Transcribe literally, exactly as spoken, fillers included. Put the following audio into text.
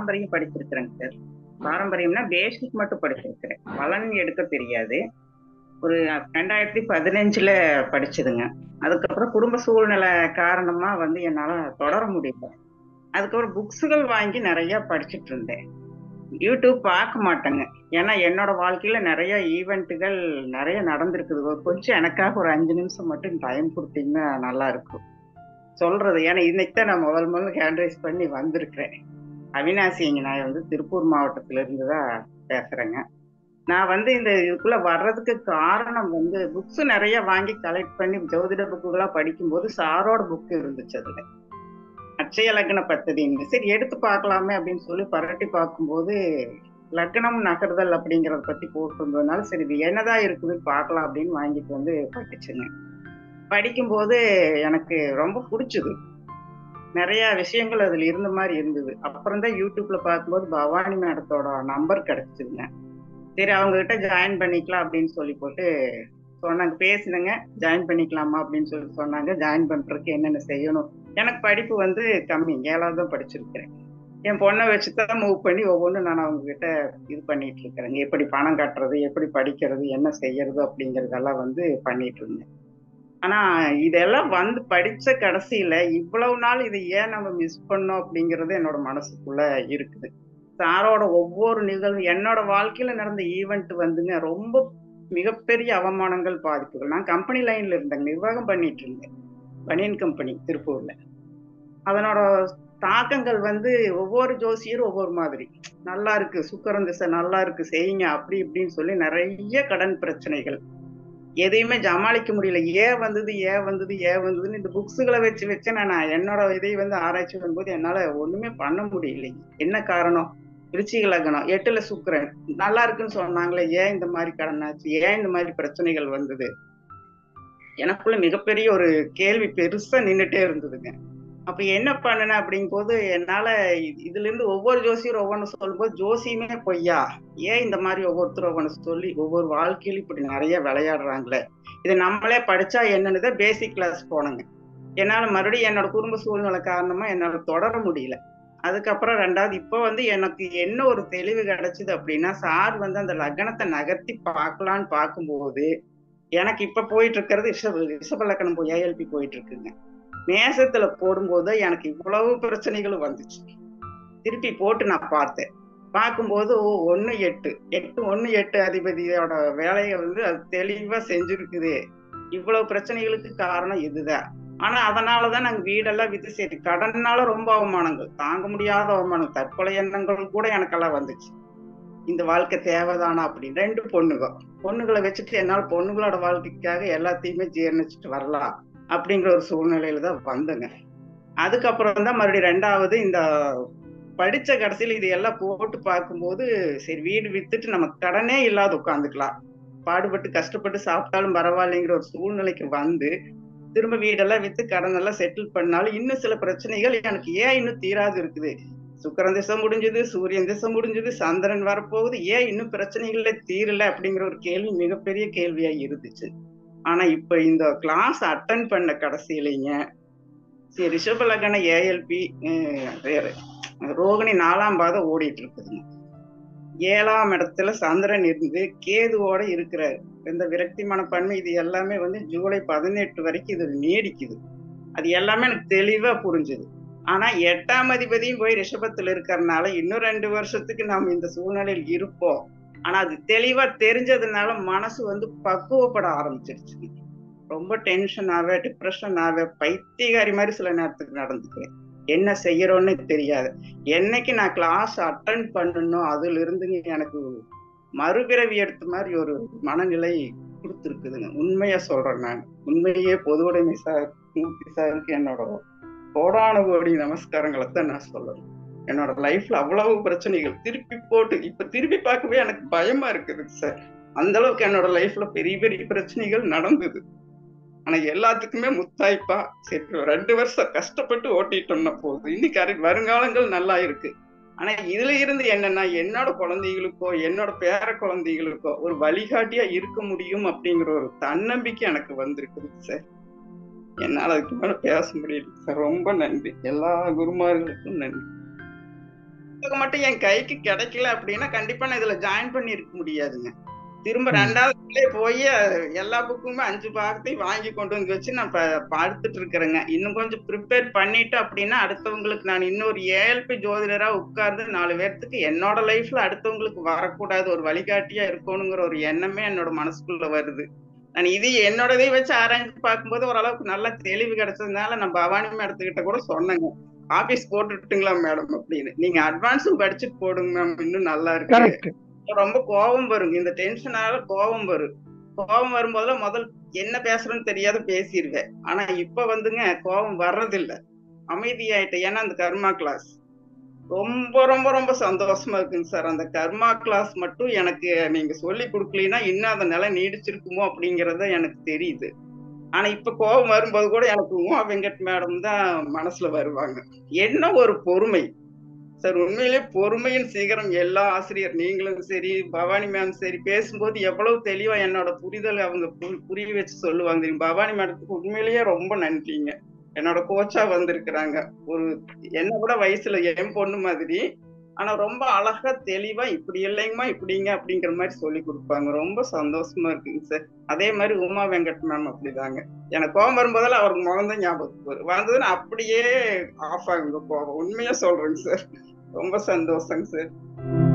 பாரம்பரியம் படிச்சிருக்கிறேங்க சார். பாரம்பரியம்னா பேசிக் மட்டும் படிச்சிருக்கிறேன். பலன் எடுக்க தெரியாது. ஒரு ரெண்டாயிரத்தி பதினஞ்சுல படிச்சதுங்க. அதுக்கப்புறம் குடும்ப சூழ்நிலை காரணமா வந்து என்னால தொடர முடியல. அதுக்கப்புறம் புக்ஸுகள் வாங்கி நெறைய படிச்சுட்டு இருந்தேன். யூடியூப் பார்க்க மாட்டேங்க. ஏன்னா என்னோட வாழ்க்கையில நெறைய ஈவென்ட்டுகள் நெறைய நடந்திருக்குது. ஒரு கொஞ்சம் எனக்காக ஒரு அஞ்சு நிமிஷம் மட்டும் டைம் குடுத்தீங்கன்னா நல்லா இருக்கும். சொல்றது ஏன்னா இன்னைக்கு தான் நான் முதல் முதல்ல ஹேண்ட் ரைஸ் பண்ணி வந்திருக்கிறேன். அவினாசிங்க நான் வந்து திருப்பூர் மாவட்டத்துல இருந்து தான் பேசுறேங்க. நான் வந்து இந்த இதுக்குள்ள வர்றதுக்கு காரணம் வந்து புக்ஸ் நெறைய வாங்கி கலெக்ட் பண்ணி ஜோதிட புக்குகளா படிக்கும்போது சாரோட புக் இருந்துச்சு அதுல. அட்சய லக்ன பத்ததின்னு. சரி எடுத்து பார்க்கலாமே அப்படின்னு சொல்லி பரட்டி பார்க்கும்போது, லக்னம் நகர்தல் அப்படிங்கிறத பத்தி போட்டிருந்ததுனால, சரி இது என்னதான் இருக்குதுன்னு பார்க்கலாம் அப்படின்னு வாங்கிட்டு வந்து படிச்சேங்க. படிக்கும்போது எனக்கு ரொம்ப புடிச்சது. நெறைய விஷயங்கள் அதுல இருந்த மாரி இருந்தது. அப்புறம் தான் யூடியூப்ல பார்க்கும்போது பவானி மேடத்தோட நம்பர் கிடைச்சதுங்க. சரி அவங்க கிட்ட ஜாயின் பண்ணிக்கலாம் அப்படின்னு சொல்லி போட்டு சொன்னாங்க. பேசுனேங்க. ஜாயின் பண்ணிக்கலாமா அப்படின்னு சொல்லி சொன்னாங்க. ஜாயின் பண்றதுக்கு என்னென்ன செய்யணும்? எனக்கு படிப்பு வந்து கம்மி. ஏழாவது தான் படிச்சிருக்கிறேன். என் பொண்ண வச்சு தான் மூவ் பண்ணி ஒவ்வொன்னும் நான் அவங்க கிட்ட இது பண்ணிட்டு இருக்கிறேங்க. எப்படி பணம் கட்டுறது? எப்படி படிக்கிறது? என்ன செய்யறது? அப்படிங்கிறதெல்லாம் வந்து பண்ணிட்டு இருந்தேன். ஆனா இதெல்லாம் வந்து படிச்ச கடைசியில இவ்வளவு நாள் இதை ஏன் நம்ம மிஸ் பண்ணோம் அப்படிங்கிறது என்னோட மனசுக்குள்ள இருக்குது. சாரோட ஒவ்வொரு நிகழ்வு என்னோட வாழ்க்கையில நடந்த ஈவென்ட் வந்துங்க ரொம்ப மிகப்பெரிய அவமானங்கள், பாதிப்புகள். நான் கம்பெனி லைன்ல இருந்தேங்க. நிர்வாகம் பண்ணிட்டு இருந்தேன். பனியன் கம்பெனி திருப்பூர்ல. அதனோட தாக்கங்கள் வந்து ஒவ்வொரு ஜோசியரும் ஒவ்வொரு மாதிரி. நல்லா இருக்கு, சுக்கிரன் திசை நல்லா இருக்கு, செய்யுங்க அப்படி இப்படின்னு சொல்லி நெறைய கடன் பிரச்சனைகள். எதையுமே சமாளிக்க முடியல. ஏன் வந்தது, ஏன் வந்தது, ஏன் வந்ததுன்னு இந்த புக்ஸுகள வச்சு வச்சு நான் நான் என்னோட இதை வந்து ஆராய்ச்சி பண்ணும்போது என்னால ஒண்ணுமே பண்ண முடியலைங்க. என்ன காரணம்? விருச்சிக லக்னம், எட்டுல சுக்கிரன். நல்லா இருக்குன்னு சொன்னாங்களே, ஏன் இந்த மாரி கடன் ஆச்சு? ஏன் இந்த மாரி பிரச்சனைகள் வந்தது? எனக்குள்ள மிகப்பெரிய ஒரு கேள்வி பெருசா நின்னுட்டே இருந்ததுங்க. அப்ப என்ன பண்ணுனேன் அப்படிங்கும்போது, என்னால இ இதிலிருந்து ஒவ்வொரு ஜோசியரும் ஒவ்வொன்னு சொல்லும்போது, ஜோசியமே பொய்யா? ஏன் இந்த மாரி ஒவ்வொருத்தரும் ஒவ்வொன்னு சொல்லி, ஒவ்வொரு வாழ்க்கையிலும் இப்படி நெறைய விளையாடுறாங்களே! இத நம்மளே படிச்சா என்னன்னு தான் பேசிக் கிளாஸ் போனேங்க. என்னால மறுபடியும் என்னோட குடும்ப சூழ்நிலை காரணமா என்னால தொடர முடியல. அதுக்கப்புறம் ரெண்டாவது இப்ப வந்து எனக்கு என்ன ஒரு தெளிவு கிடைச்சது அப்படின்னா, சார் வந்து அந்த லக்னத்த நகர்த்தி பார்க்கலான்னு பார்க்கும்போது, எனக்கு இப்ப போயிட்டு இருக்கிறது ரிஷப ரிஷப லக்னம் போய் ஏஎல்பி போயிட்டு இருக்குங்க. மேசத்துல போடும்போது எனக்கு இவ்வளவு பிரச்சனைகளும் வந்துச்சு. திருப்பி போட்டு நான் பார்த்தேன். பார்க்கும்போது ஓ ஒன்று எட்டு எட்டு ஒன்று எட்டு அதிபதியோட வேலைய வந்து அது தெளிவா செஞ்சிருக்குது. இவ்வளவு பிரச்சனைகளுக்கு காரணம் இதுதான். ஆனா அதனால தான் நாங்க வீடெல்லாம் வித்து சரி கடன்னால ரொம்ப அவமானங்கள். தாங்க முடியாத அவமானம். தற்கொலை எண்ணங்கள் கூட எனக்கெல்லாம் வந்துச்சு. இந்த வாழ்க்கை தேவைதானா அப்படின்னு. ரெண்டு பொண்ணுங்க. பொண்ணுகள வச்சுட்டு என்னால பொண்ணுங்களோட வாழ்க்கைக்காக எல்லாத்தையுமே ஜீரணிச்சுட்டு வரலாம். அப்படிங்கிற ஒரு சூழ்நிலையில தான் வந்தேங்க. அதுக்கப்புறம் தான் மறுபடியும் ரெண்டாவது இந்த படிச்ச கடைசியில இது எல்லாம் போட்டு பார்க்கும்போது, சரி வீடு வித்துட்டு நமக்கு கடனே இல்லாத உட்காந்துக்கலாம். பாடுபட்டு கஷ்டப்பட்டு சாப்பிட்டாலும் பரவாயில்லைங்கிற ஒரு சூழ்நிலைக்கு வந்து, திரும்ப வீடெல்லாம் வித்து கடனெல்லாம் செட்டில் பண்ணாலும், இன்னும் சில பிரச்சனைகள் எனக்கு ஏன் இன்னும் தீராது இருக்குது? சுக்கிரன் திசை முடிஞ்சது, சூரியன் திசை முடிஞ்சது, சந்திரன் வரப்போகுது. ஏன் இன்னும் பிரச்சனைகளே தீரல? அப்படிங்கிற ஒரு கேள்வி மிகப்பெரிய கேள்வியா இருந்துச்சு. ஆனா இப்ப இந்த கிளாஸ் அட்டெண்ட் பண்ண கடைசியிலங்க, சரி ரிஷப லக்ன ஏஎல்பி அ வேற ரோகிணி நாலாம் பாதம் ஓடிட்டு இருக்குதுங்க. ஏழாம் இடத்துல சந்திரன் இருந்து கேதுவோட இருக்கிறாரு. இந்த விரக்தி மனப்பான்மை இது எல்லாமே வந்து ஜூலை பதினெட்டு வரைக்கும் இது நீடிக்குது. அது எல்லாமே எனக்கு தெளிவா புரிஞ்சுது. ஆனா எட்டாம் அதிபதியும் போய் ரிஷபத்துல இருக்கறனால, இன்னும் ரெண்டு வருஷத்துக்கு நாம் இந்த சூழ்நிலையில் இருப்போம். ஆனா அது தெளிவா தெரிஞ்சதுனால மனசு வந்து பக்குவப்பட ஆரம்பிச்சிருச்சு. ரொம்ப டென்ஷனாவே, டிப்ரஷனாவே, பைத்தியக்காரி மாரி சில நேரத்துக்கு நடந்துக்குவேன். என்ன செய்யறோம்னே தெரியாது. என்னைக்கு நான் கிளாஸ் அட்டெண்ட் பண்ணனோ, அதிலிருந்துங்க எனக்கு மறுபிறவி எடுத்த மாரி ஒரு மனநிலை குடுத்திருக்குதுங்க. உண்மையா சொல்றேன் நான். உண்மையிலேயே பொதுவுடைமை சார், மூர்த்தி சாருக்கு என்னோட கோடான கோடி நமஸ்காரங்கள தான் நான் சொல்லணும். என்னோட லைஃப்ல அவ்வளவு பிரச்சனைகள் திருப்பி போட்டு இப்ப திருப்பி பார்க்கவே எனக்கு பயமா இருக்குது சார். அந்த அளவுக்கு என்னோட லைஃப்ல பெரிய பெரிய பிரச்சனைகள் நடந்தது. ஆனா எல்லாத்துக்குமே முத்தாய்ப்பா சரி ரெண்டு வருஷம் கஷ்டப்பட்டு ஓட்டிட்டோம்னா போதும். இன்னைக்கு அரை வருங்காலங்கள் நல்லா இருக்கு. ஆனா இதுல இருந்து என்னன்னா என்னோட குழந்தைகளுக்கோ, என்னோட பேர குழந்தைகளுக்கோ ஒரு வழிகாட்டியா இருக்க முடியும் அப்படிங்கிற ஒரு தன்னம்பிக்கை எனக்கு வந்திருக்குது சார். என்னால அதுக்கு மேல பேச முடியல சார். ரொம்ப நன்றி. எல்லா குருமார்களுக்கும் நன்றி. புத்தகம் மட்டும் என் கைக்கு கிடைக்கல அப்படின்னா கண்டிப்பா நான் இதுல ஜாயின் பண்ணி இருக்க முடியாதுங்க. திரும்ப ம். ரெண்டாவது போய் எல்லா புக்குமே அஞ்சு பாகத்தையும் வாங்கி கொண்டு வந்து வச்சு நான் ப பார்த்துட்டு இருக்கிறேங்க. இன்னும் கொஞ்சம் ப்ரிப்பேர் பண்ணிட்டு அப்படின்னா, அடுத்தவங்களுக்கு நான் இன்னொரு ஏஎல்பி ஜோதிடரா உட்கார்ந்து நாலு பேத்துக்கு என்னோட லைஃப்ல அடுத்தவங்களுக்கு வரக்கூடாது, ஒரு வழிகாட்டியா இருக்கணுங்கிற ஒரு எண்ணமே என்னோட மனசுக்குள்ள வருது. நான் இது என்னோட இதை வச்சு ஆராய்ஞ்சு பார்க்கும்போது ஓரளவுக்கு நல்ல தெளிவு கிடைச்சதுனால, நான் பவானி மேடத்துக்கிட்ட கூட சொன்னேங்க. ஆபீஸ் போட்டுட்டுங்களா மேடம் அப்படின்னு. நீங்க அட்வான்ஸும் படிச்சுட்டு போடுங்க மேம். இன்னும் நல்லா இருக்கு. கரெக்ட். ரொம்ப கோவம் வரும். இந்த டென்ஷனால கோவம் வரும். கோவம் வரும்போதெல்லாம் முதல் என்ன பேசுறேன்னு தெரியாத பேசிருவேன். ஆனா இப்ப வந்துங்க கோவம் வர்றதில்ல. அமைதியாயிட்டேன். ஏன்னா அந்த கர்மா கிளாஸ். ரொம்ப ரொம்ப ரொம்ப சந்தோஷமா இருக்குங்க சார். அந்த கர்மா கிளாஸ் மட்டும் எனக்கு நீங்க சொல்லிக் குடுக்கலைன்னா, இன்னும் அந்த நிலை நீடிச்சிருக்குமோ அப்படிங்கிறது எனக்கு தெரியுது. ஆனா இப்ப கோவம் வரும்போது கூட எனக்கு உமா வெங்கட் மேடம் தான் மனசுல வருவாங்க. என்ன ஒரு பொறுமை! சார் உண்மையிலேயே பொறுமையின் சிகரம் எல்லா ஆசிரியர் நீங்களும் சரி, பவானி மேம் சரி பேசும்போது எவ்வளவு தெளிவா என்னோட புரிதல் அவங்க பு புரிய வச்சு சொல்லுவாங்க தெரியுமா? பவானி மேடத்துக்கு உண்மையிலேயே ரொம்ப நன்றிங்க. என்னோட கோச்சா வந்திருக்கிறாங்க. ஒரு என்ன விட வயசுல என் பொண்ணு மாதிரி. ஆனா ரொம்ப அழகா தெளிவா இப்படி இல்லைங்கம்மா, இப்படிங்க அப்படிங்கிற மாரி சொல்லிக் குடுப்பாங்க. ரொம்ப சந்தோஷமா இருக்குங்க சார். அதே மாரி உமா வெங்கட் மேம் அப்படிதாங்க. எனக்கு கோவம் வரும்போதெல்லாம் அவருக்கு முகம் தான் ஞாபகத்துக்கு வரும். வந்ததுன்னா அப்படியே ஆஃப் ஆகுங்க கோவம். உண்மையா சொல்றேங்க சார். ரொம்ப சந்தோஷங்க சார்.